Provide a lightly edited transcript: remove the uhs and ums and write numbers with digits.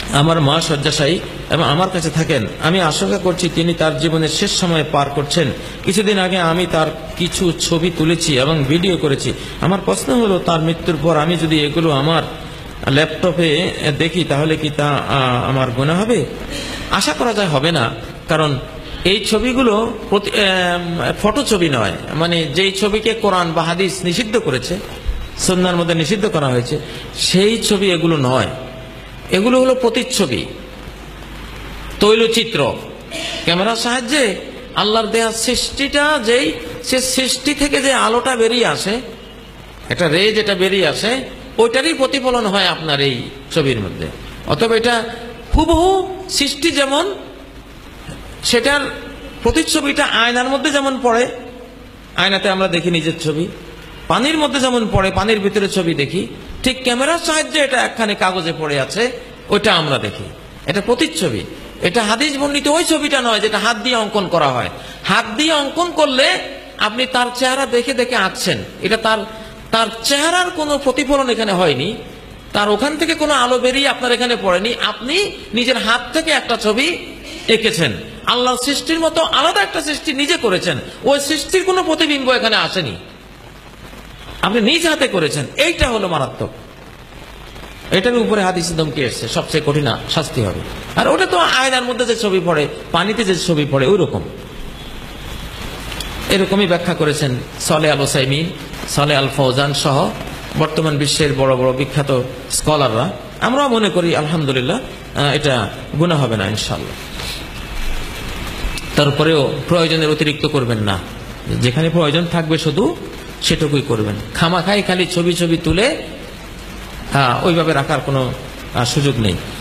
আমার মা শয্যাশায়ী এবং আমার কাছে থাকেন। আমি আশঙ্কা করছি তিনি তার জীবনের শেষ সময় পার করছেন। কিছুদিন আগে আমি তার কিছু ছবি তুলেছি এবং ভিডিও করেছি। আমার প্রশ্ন হলো, তার মৃত্যুর পর আমি যদি এগুলো আমার ল্যাপটপে দেখি তাহলে কি তা আমার গুনাহ হবে? আশা করা যায় হবে না, কারণ এই ছবিগুলো ফটো ছবি নয়। মানে যেই ছবিকে কোরআন বা হাদিস নিষিদ্ধ করেছে, সুন্নাহর মধ্যে নিষিদ্ধ করা হয়েছে, সেই ছবি এগুলো নয়। এগুলো হলো প্রতিচ্ছবি, তৈলচিত্র। ক্যামেরার সাহায্যে আল্লাহর দেয়া সৃষ্টিটা যেই, সে সৃষ্টি থেকে যে আলোটা বেরিয়ে আসে, একটা রে যেটা বেরিয়ে আসে, ওইটারই প্রতিফলন হয় আপনার এই ছবির মধ্যে। অতএব এটা হুবহু সৃষ্টি যেমন, সেটার প্রতিচ্ছবিটা আয়নার মধ্যে যেমন পড়ে, আয়নাতে আমরা দেখি নিজের ছবি, পানির মধ্যে যেমন পড়ে, পানির ভিতরে ছবি দেখি, ঠিক ক্যামেরার সাহায্যে এটা একখানে কাগজে পড়ে আছে, ওইটা আমরা দেখি। এটা প্রতিচ্ছবি। এটা হাদিস বর্ণিত ওই ছবিটা নয় যেটা হাত দিয়ে অঙ্কন করা হয়। হাত দিয়ে অঙ্কন করলে আপনি তার চেহারা দেখে দেখে আঁকছেন, এটা তার চেহারার কোনো প্রতিফলন এখানে হয়নি, তার ওখান থেকে কোনো আলো বেরিয়ে আপনার এখানে পড়েনি। আপনি নিজের হাত থেকে একটা ছবি এঁকেছেন, আল্লাহর সৃষ্টির মতো আলাদা একটা সৃষ্টি নিজে করেছেন। ওই সৃষ্টির কোনো প্রতিবিম্ব এখানে আসেনি, আপনি নিজ হাতে করেছেন। এইটা হলো মারাত্মক। এটার উপরে হাদিসে ধমকি এসছে, সবচেয়ে কঠিন শাস্তি হবে। আর ওটা তো আয়নার মধ্যে যে ছবি পড়ে, পানিতে যে ছবি পড়ে, ওই রকম। এরকমই ব্যাখ্যা করেছেন সালেহ আল উসাইমিন, সালেহ আল ফৌজান সহ বর্তমান বিশ্বের বড় বড় বিখ্যাত স্কলাররা। আমরা মনে করি আলহামদুলিল্লাহ এটা গুনাহ হবে না ইনশাআল্লাহ। তারপরেও প্রয়োজনের অতিরিক্ত করবেন না, যেখানে প্রয়োজন থাকবে শুধু সেটুকুই করবেন। খামাখাই খালি ছবি তুলে ওইভাবে রাখার কোনো সুযোগ নেই।